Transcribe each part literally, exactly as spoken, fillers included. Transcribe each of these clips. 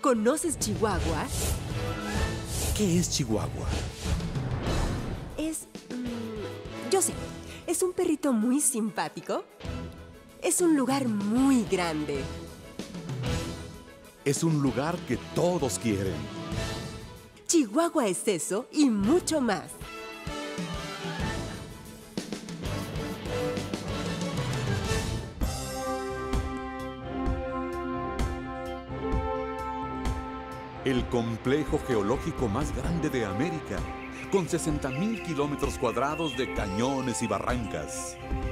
¿Conoces Chihuahua? ¿Qué es Chihuahua? Es... mmm, yo sé, es un perrito muy simpático. Es un lugar muy grande. Es un lugar que todos quieren. Chihuahua es eso y mucho más. El complejo geológico más grande de América, con sesenta mil kilómetros cuadrados de cañones y barrancas.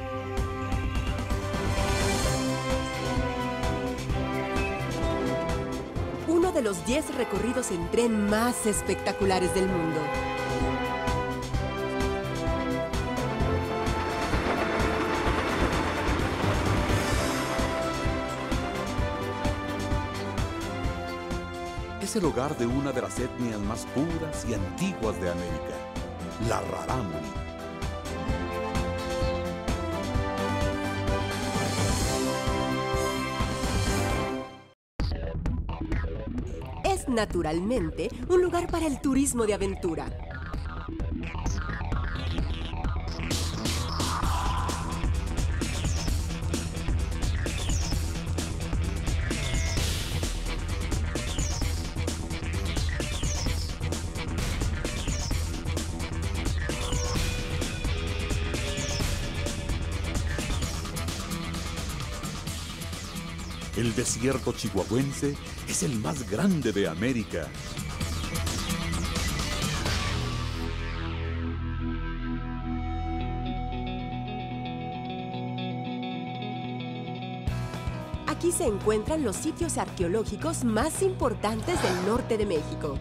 Uno de los diez recorridos en tren más espectaculares del mundo. Es el hogar de una de las etnias más puras y antiguas de América, la Rarámuri. Es naturalmente un lugar para el turismo de aventura. El desierto chihuahuense es el más grande de América. Aquí se encuentran los sitios arqueológicos más importantes del norte de México.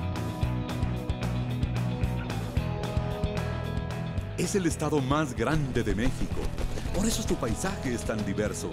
Es el estado más grande de México. Por eso su paisaje es tan diverso.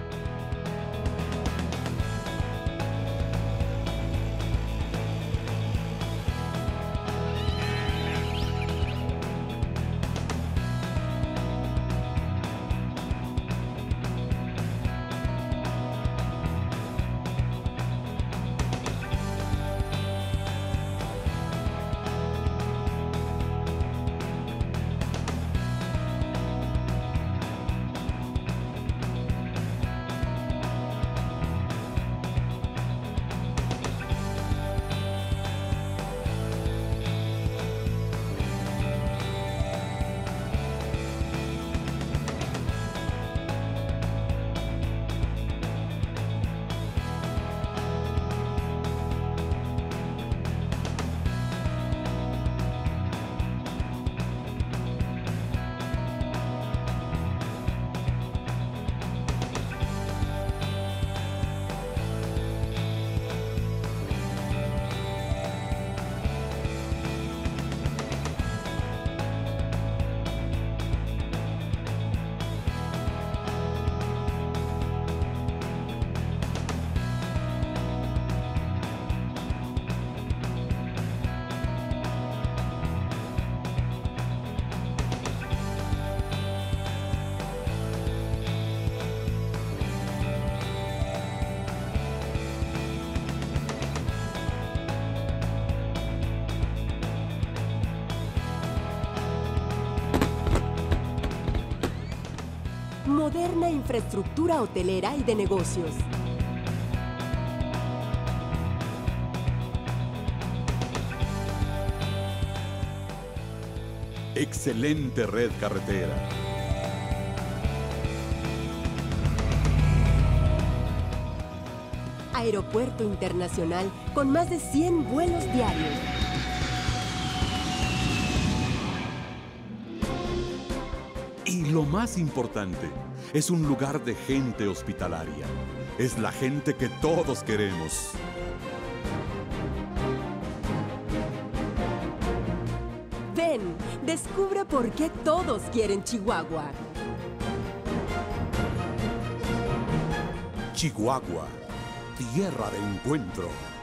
Moderna infraestructura hotelera y de negocios. Excelente red carretera. Aeropuerto internacional con más de cien vuelos diarios. Y lo más importante, es un lugar de gente hospitalaria. Es la gente que todos queremos. Ven, descubre por qué todos quieren Chihuahua. Chihuahua, tierra de encuentro.